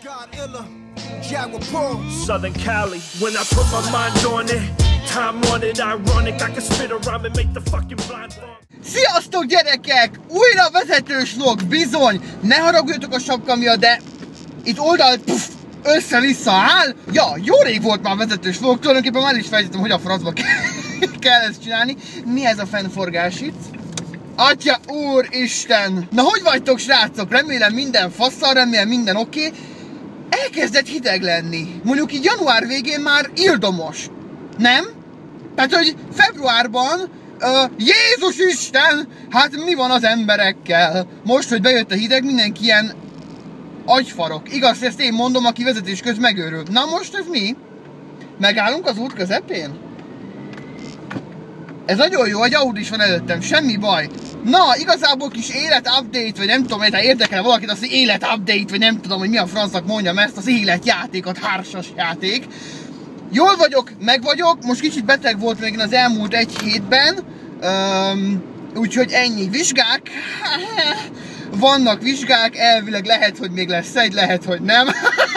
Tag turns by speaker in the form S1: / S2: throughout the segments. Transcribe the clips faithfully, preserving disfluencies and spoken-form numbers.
S1: Southern Cali, when I put my mind on it, time on it, ironic, I can spit around and make the fucking blind fall.
S2: Sziasztok gyerekek! Újra vezetős vlog, bizony! Ne haragudjatok a sapka miatt, de itt oldalt össze-vissza áll. Ja, jó rég volt már vezetős vlog, tulajdonképpen már is fejtettem, hogy a francba kell ezt csinálni. Mi ez a fennforgás itt? Atya úristen! Na hogy vagytok srácok? Remélem minden faszal, remélem minden oké. Okay. Elkezdett hideg lenni. Mondjuk így január végén már ildomos. Nem? Tehát, hogy februárban uh, Jézus Isten! Hát mi van az emberekkel? Most, hogy bejött a hideg, mindenki ilyen agyfarok. Igaz, ezt én mondom, aki vezetés köz megőrül. Na most ez mi? Megállunk az út közepén? Ez nagyon jó, egy Audi is van előttem, semmi baj. Na, igazából kis élet-update, vagy nem tudom, ha érdekel valakit, az élet-update, vagy nem tudom, hogy mi a francnak mondjam ezt, az életjátékot, hársas játék. Jól vagyok, meg vagyok, most kicsit beteg volt még az elmúlt egy hétben, um, úgyhogy ennyi. Vizsgák, vannak vizsgák, elvileg lehet, hogy még lesz egy, lehet, hogy nem.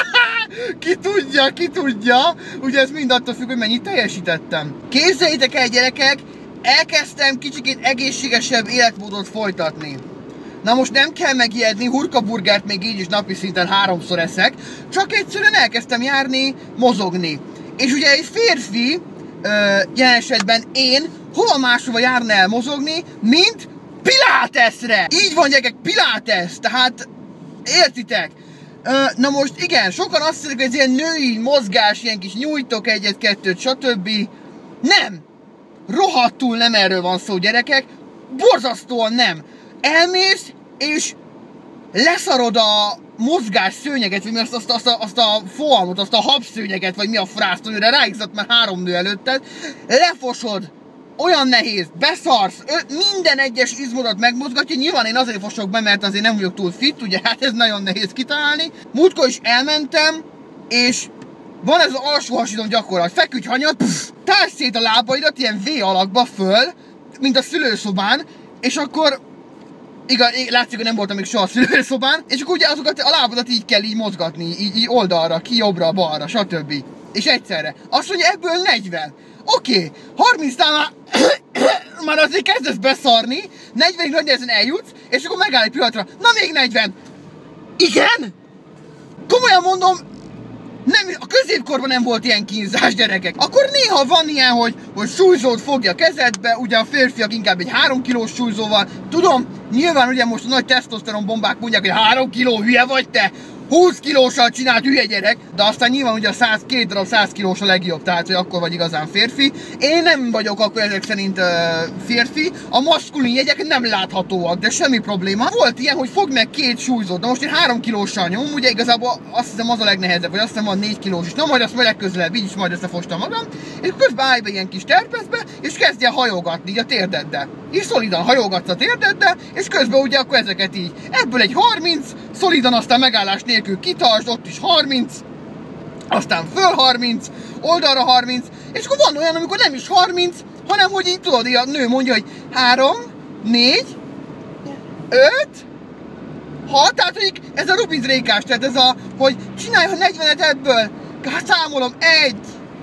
S2: Ki tudja, ki tudja, ugye ez mind attól függ, hogy mennyit teljesítettem. Képzeljétek el gyerekek, elkezdtem kicsikét egészségesebb életmódot folytatni. Na most nem kell megijedni, hurkaburgert még így is napi szinten háromszor eszek, csak egyszerűen elkezdtem járni, mozogni. És ugye egy férfi, jelen esetben én, hova máshova járna el mozogni, mint Piláteszre! Így van gyerekek, Pilates, tehát értitek? Na most igen, sokan azt mondják, hogy ez ilyen női mozgás, ilyen kis nyújtok egyet-kettőt, stb. Nem! Rohadtul nem erről van szó gyerekek, borzasztóan nem. Elmész és leszarod a mozgás szőnyeget, vagy mi azt, azt, azt, a, azt a foalmot, azt a habszőnyeget, vagy mi a frászt, amire ráigzadt már három nő előtted, lefosod. Olyan nehéz, beszarsz, minden egyes izmodat megmozgatja, nyilván én azért fosok be, mert azért nem vagyok túl fit, ugye hát ez nagyon nehéz kitalálni. Múltkor is elmentem, és van ez az alsó hasidon gyakorlat, feküdj hanyat, tárd szét a lábaidat ilyen V alakba föl, mint a szülőszobán, és akkor, igaz, látszik, hogy nem voltam még soha a szülőszobán, és akkor ugye azokat a lábadat így kell így mozgatni, így, így oldalra, ki jobbra, balra, stb. És egyszerre. Azt mondja, ebből negyven. Oké, okay, harmincnál már, már azért kezdesz beszarni, negyvenig nagy nehezen eljutsz, és akkor megáll egy pillanatra, na még negyven. Igen? Komolyan mondom, nem, a középkorban nem volt ilyen kínzás gyerekek. Akkor néha van ilyen, hogy, hogy súlyzót fogja a kezedbe, ugye a férfiak inkább egy három kilós súlyzóval. Tudom, nyilván ugye most a nagy tesztoszteron bombák mondják, hogy három kiló, hülye vagy te. húsz kilóssal csinált hülye gyerek, de aztán nyilván ugye a száz, két darab száz kilós a legjobb, tehát hogy akkor vagy igazán férfi. Én nem vagyok akkor ezek szerint uh, férfi, a maszkulin jegyek nem láthatóak, de semmi probléma. Volt ilyen, hogy fogd meg két súlyzót, de most én három kilóssal nyomom, ugye igazából azt hiszem az a legnehezebb, vagy azt hiszem van négy kilós is, na majd azt majd legközelebb, így is majd összefostam magam, és közben állj be ilyen kis terpeszbe, és kezdje hajogatni így a térdeddel. És szolidan hajogatsz a térdeddel, és közben ugye akkor ezeket így. Ebből egy harminc, szolidan aztán megállás nélkül kitartsd, ott is harminc, aztán föl harminc, oldalra harminc, és akkor van olyan, amikor nem is harminc, hanem hogy így tudod, így a nő mondja, hogy három, négy, öt, hat, tehát hogy ez a Rubin's rékás, tehát ez a, hogy csinálj a negyvenet ebből, számolom, egy,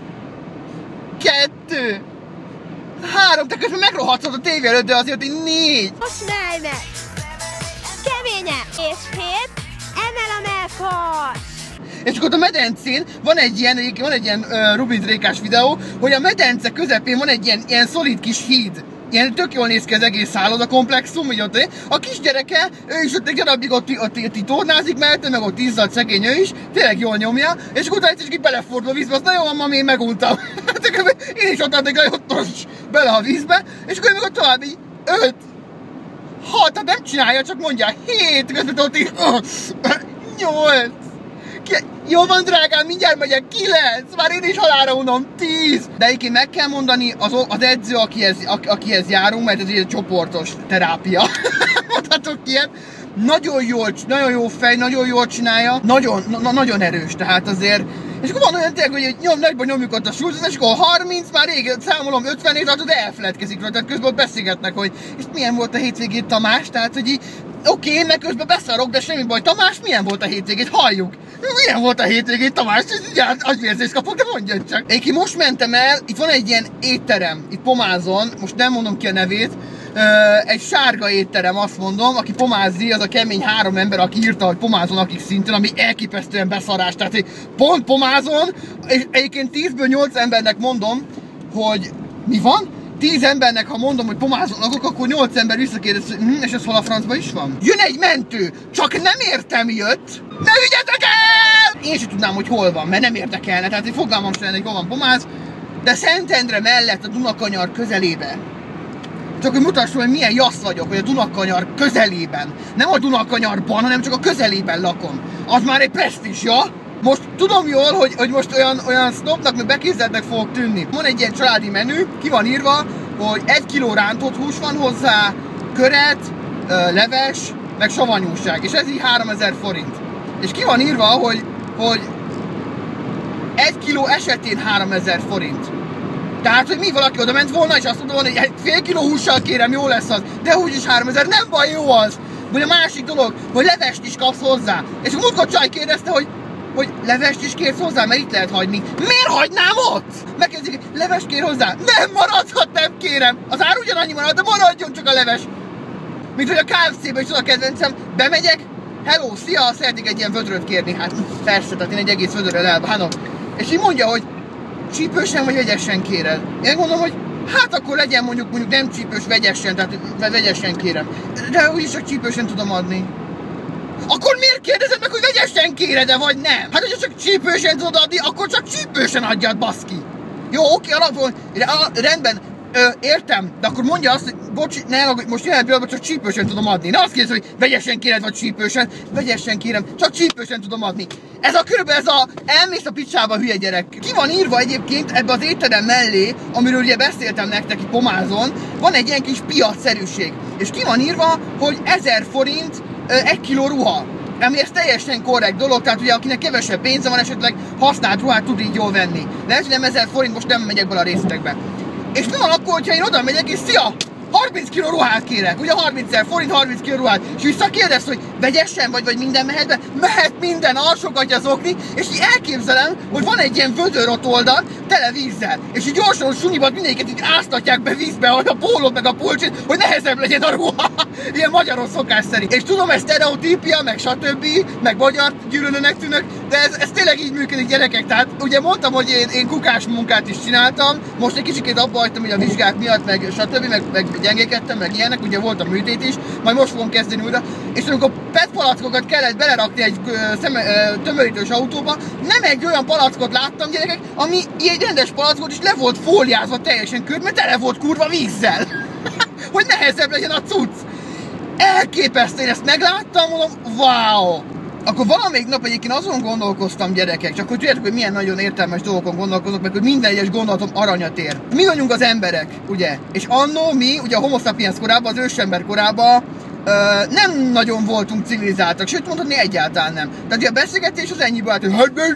S2: kettő, három, te közben megrohadszod a tévé előtt, de azért így négy.
S3: Most meg! Keményebb! És hét, emel a melkas!
S2: És akkor a medencén van egy ilyen, van egy ilyen uh, Rubin's rékás videó, hogy a medence közepén van egy ilyen, ilyen szolid kis híd. Ilyen tök jól néz ki az egész szálloda komplexum, hogy ott a kisgyereke, ő is ott egy darabig ott, ott, ott, ott tornázik mellette, meg ott izzadt szegény ő is, tényleg jól nyomja, és akkor utána egy belefordul a vízbe, azt nagyon van, mami, én meguntam. Én is ott addig ott bele a vízbe, és akkor meg ott tovább így öt, hat, tehát nem csinálja, csak mondja hét, közben ott így nyolc. Jó van drágám, mindjárt megyek, kilenc, már én is halálra unom, tíz. De egyébként meg kell mondani az, az edző, akihez, akihez járunk, mert ez egy csoportos terápia. Mondhatok ilyet. Nagyon jól, nagyon jó fej, nagyon jól csinálja, nagyon, na, nagyon erős, tehát azért És akkor van olyan tényleg, hogy nyom, nagyban nyomjuk ott a sulcot, és akkor harminc, már rég számolom ötvenét, attól elfeledkezik róla, tehát közben ott beszélgetnek, hogy és milyen volt a hétvégét Tamás, tehát hogy így oké, okay, meg közben beszarok, de semmi baj, Tamás, milyen volt a hétvégét, halljuk. Milyen volt a hétvégét, Tamás, így agyvérzést kapok, de mondjad csak. Én ki most mentem el, itt van egy ilyen étterem, itt Pomázon, most nem mondom ki a nevét, egy sárga étterem, azt mondom, aki pomázzi, az a kemény három ember, aki írta, hogy Pomázon, akik szintén, ami elképesztően beszarás, tehát hogy pont Pomázon, és egyébként tízből nyolc embernek mondom, hogy mi van? tíz embernek, ha mondom, hogy Pomázon lakok, akkor nyolc ember visszakérdez, hogy hm, és ez hol a francban is van? Jön egy mentő, csak nem értem jött, ne vigyetek el! Én sem tudnám, hogy hol van, mert nem érdekelne, tehát egy fogalmam sem lenne, hogy hol van Pomáz, de Szentendre mellett a Dunakanyar közelébe. Csak hogy mutassam, hogy milyen jassz vagyok, hogy a Dunakanyar közelében. Nem a Dunakanyarban, hanem csak a közelében lakom. Az már egy presztízs, ja? Most tudom jól, hogy, hogy most olyan, olyan sznopnak, meg bekézzeltnek fogok tűnni. Van egy ilyen családi menü, ki van írva, hogy egy kiló rántott hús van hozzá, köret, leves, meg savanyúság. És ez így háromezer forint. És ki van írva, hogy, hogy egy kiló esetén háromezer forint. Tehát, hogy mi valaki oda ment volna, és azt mondta volna, hogy egy fél kiló hússal kérem, jó lesz az, de úgyis háromezer, nem baj, jó az. Vagy a másik dolog, hogy levest is kapsz hozzá. És a múltkor csaj kérdezte, hogy, hogy levest is kérsz hozzá, mert itt lehet hagyni. Miért hagynám ott? Megkezdik, levest kér hozzá. Nem maradhat, nem kérem. Az ár ugyanannyi marad, de maradjon csak a leves. Mint hogy a ká ef cébe is az a kedvencem, bemegyek, hello, szia, szeretnék egy ilyen vödröt kérni. Hát persze, tehát én egy egész vödröl elbánok. És így mondja, hogy csípősen vagy vegyesen kéred. Én mondom, hogy hát akkor legyen mondjuk, mondjuk nem csípős, vegyesen, tehát vegyesen kérem. De úgyis csak csípősen tudom adni. Akkor miért kérdezed meg, hogy vegyesen kéred-e, vagy nem? Hát hogyha csak csípősen tudod adni, akkor csak csípősen adjad, baszki. Jó, oké, alapon, rendben, ö, értem, de akkor mondja azt, hogy bocs, ne, most jelen pillanatban csak csípősen tudom adni. Ne azt kérdez, hogy vegyesen kéred, vagy csípősen. Vegyesen kérem, csak csípősen tudom adni. Ez a körülbelül ez a elmész a picsába, hülye gyerek. Ki van írva egyébként ebbe az étterem mellé, amiről ugye beszéltem nektek itt Pomázon, van egy ilyen kis piacszerűség. És ki van írva, hogy ezer forint ö, egy kiló ruha. Ami ez teljesen korrekt dolog, tehát ugye akinek kevesebb pénze van, esetleg használt ruhát tud így jól venni. Lehet, hogy nem ezer forint, most nem megyek bele a részletekbe. És mi van akkor, hogyha én oda megyek és szia, harminc kiló ruhát kérek, ugye harmincezer forint, harminc kiló ruhát, és visszakérdez, hogy vegyesen vagy, vagy minden mehet be, mehet minden, alsogatja az okni, és így elképzelem, hogy van egy ilyen vödör ott oldalt, tele vízzel, és így gyorsan sunyiban mindegyiket így áztatják be vízbe, hogy a pólót meg a pulcsit, hogy nehezebb legyen a ruha, ilyen magyaros szokás szerint. És tudom, ez sztereotípia, meg stb., meg magyar gyűlölőnek tűnök, de ez, ez tényleg így működik, gyerekek, tehát ugye mondtam, hogy én, én kukás munkát is csináltam, most egy kicsikét abba hagytam, hogy a vizsgák miatt, meg stb., meg, meg gyengékedtem, meg ilyenek, ugye volt a műtét is, majd most fogom kezdeni újra, és amikor pet palackokat kellett belerakni egy ö, szeme, ö, tömörítős autóba, nem egy olyan palackot láttam, gyerekek, ami egy rendes palackot is le volt fóliázva teljesen kör, mert tele volt kurva vízzel, hogy nehezebb legyen a cucc. Elképesztő, én ezt megláttam, mondom, wow! Akkor valamelyik nap egyébként azon gondolkoztam, gyerekek, csak hogy tudjátok, hogy milyen nagyon értelmes dolgokon gondolkozok, meg hogy minden egyes gondolatom aranyat ér. Mi vagyunk az emberek, ugye? És annó mi, ugye a homo sapiens korában, az ősember korában ö, nem nagyon voltunk civilizáltak, sőt mondhatni egyáltalán nem. Tehát ugye a beszélgetés az ennyiből állt,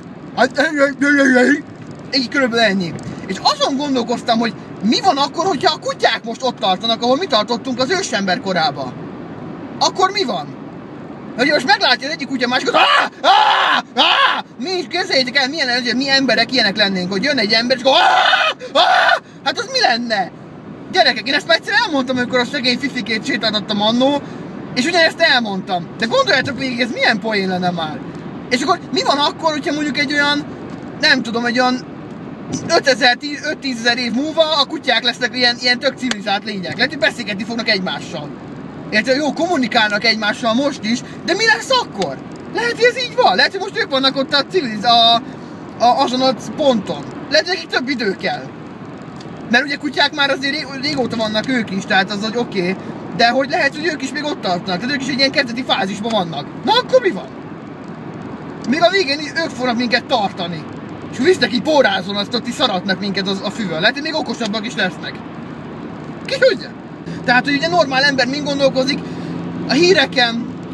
S2: hogy így körülbelül ennyi. És azon gondolkoztam, hogy mi van akkor, hogyha a kutyák most ott tartanak, ahol mi tartottunk az ősember korában. Akkor mi van? Hogy most meglátja az egyik kutya, a másikat, áh, áh, áh, mi is képzeljétek el, milyen, mi emberek ilyenek lennénk, hogy jön egy ember, és akkor áh, áh, hát az mi lenne? Gyerekek, én ezt már egyszer elmondtam, amikor a szegény fifikét sétáltattam annó, és ugyanezt elmondtam. De gondoljátok végig, ez milyen poén lenne már? És akkor mi van akkor, hogyha mondjuk egy olyan, nem tudom, egy olyan öt-tízezer év múlva a kutyák lesznek ilyen, ilyen tök civilizált lények. Lehet, hogy beszélgetni fognak egymással. Érted, jó, kommunikálnak egymással most is, de mi lesz akkor? Lehet, hogy ez így van. Lehet, hogy most ők vannak ott a civiliz, a, a, azon a ponton. Lehet, hogy nekik több idő kell. Mert ugye kutyák már azért ré, régóta vannak ők is, tehát az, hogy oké. Okay, de hogy lehet, hogy ők is még ott tartanak, tehát ők is egy ilyen kezdeti fázisban vannak. Na akkor mi van? Még a végén ők fognak minket tartani. És visznek így pórázon, azt ott is szaratnak minket az, a füvön. Lehet, hogy még okosabbak is lesznek. Ki tudja? Tehát, hogy ugye normál ember mind gondolkozik, a híreken,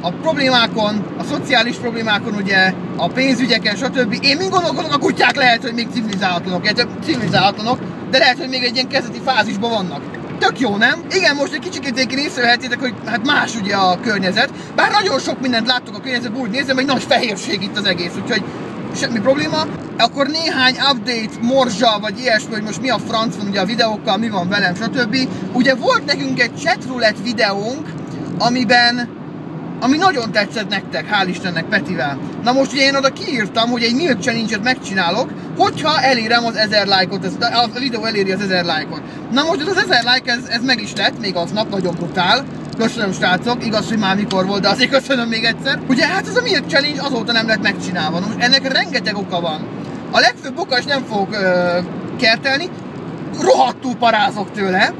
S2: a problémákon, a szociális problémákon, ugye, a pénzügyeken, stb. Én mind gondolkodok, a kutyák lehet, hogy még civilizálhatlanok, civilizálhatlanok, de lehet, hogy még egy ilyen kezdeti fázisban vannak. Tök jó, nem? Igen, most egy kicsit végén észrevehettétek, hogy hát más ugye a környezet, bár nagyon sok mindent láttok a környezetben, úgy nézem, hogy nagy fehérség itt az egész, úgyhogy semmi probléma. Akkor néhány update, morzsa, vagy ilyesmi, hogy most mi a franc van ugye a videókkal, mi van velem, stb. Ugye volt nekünk egy chatroulette videónk, amiben, ami nagyon tetszett nektek, hál' Istennek Petivel. Na most ugye én oda kiírtam, hogy egy milk challenge-et megcsinálok, hogyha elérem az ezer lájkot, a videó eléri az ezer lájkot. Na most ez az ezer like, ez, ez meg is lett, még aznap, nagyon brutál. Köszönöm srácok, igaz, hogy már mikor volt, de azért köszönöm még egyszer. Ugye hát ez a milk challenge azóta nem lett megcsinálva. Most ennek rengeteg oka van. A legfőbb oka, és nem fogok ö, kertelni, rohadtul parázok tőle.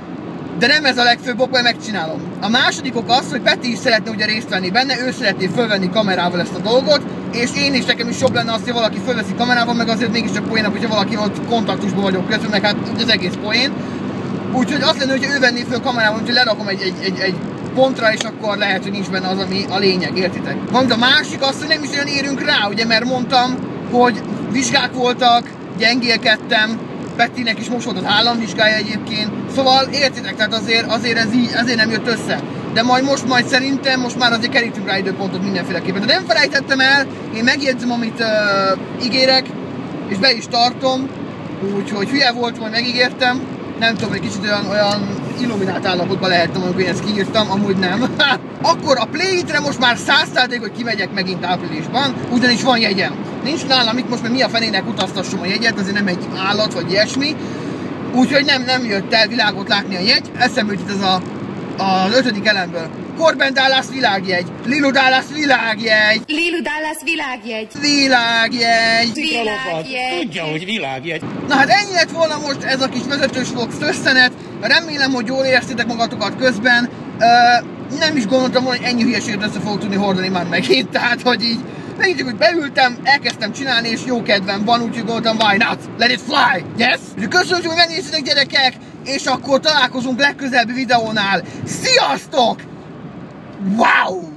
S2: De nem ez a legfőbb ok, mert megcsinálom. A második ok az, hogy Peti is szeretne ugye részt venni benne, ő szeretné fölvenni kamerával ezt a dolgot, és én is, nekem is jobb lenne azt, hogy valaki fölveszi kamerával, meg azért mégiscsak poénabb, hogyha valaki ott kontaktusban vagyok közben, meg hát az egész poén. Úgyhogy azt lenne, hogyha ő venné föl kamerával, úgyhogy lerakom egy, egy, egy, egy pontra, és akkor lehet, hogy nincs benne az, ami a lényeg, értitek? Van a másik az, hogy nem is olyan érünk rá, ugye, mert mondtam, hogy vizsgák voltak, gyengélkedtem, Petinek is most volt az államvizsgája egyébként, szóval értitek, tehát azért, azért ez így, azért nem jött össze. De majd most majd szerintem, most már azért kerítünk rá időpontot mindenféleképpen. De nem felejtettem el, én megjegyzem, amit uh, ígérek, és be is tartom, úgyhogy hülye volt, majd megígértem. Nem tudom, egy kicsit olyan, olyan illuminált állapotban lehettem, amikor én ezt kiírtam, amúgy nem. Akkor a Play It-re most már száz százalék, hogy kimegyek megint áprilisban, ugyanis van jegyem. Nincs nálam itt most, mert mi a fenének utaztassam a jegyet, azért nem egy állat vagy ilyesmi. Úgyhogy nem, nem jött el világot látni a jegy. Eszembe jut ez a, az ötödik elemből. Corbin Dallas világjegy, Lilu Dallas világjegy,
S4: Lilu Dallas világjegy,
S2: világjegy,
S4: világjegy.
S5: Tudja, hogy világjegy.
S2: Na hát ennyi lett volna most ez a kis vezetős vlog összenet. Remélem, hogy jól éreztétek magatokat közben. Ö, nem is gondoltam volna, hogy ennyi hülyeséget össze fogok tudni hordani már megint. Tehát, hogy így megint csak úgy beültem, elkezdtem csinálni, és jó kedvem van, úgyhogy gondoltam, why not? Let it fly! Yes? Köszönöm, hogy megnéztétek, gyerekek, és akkor találkozunk legközelebbi videónál. Sziasztok! Wow!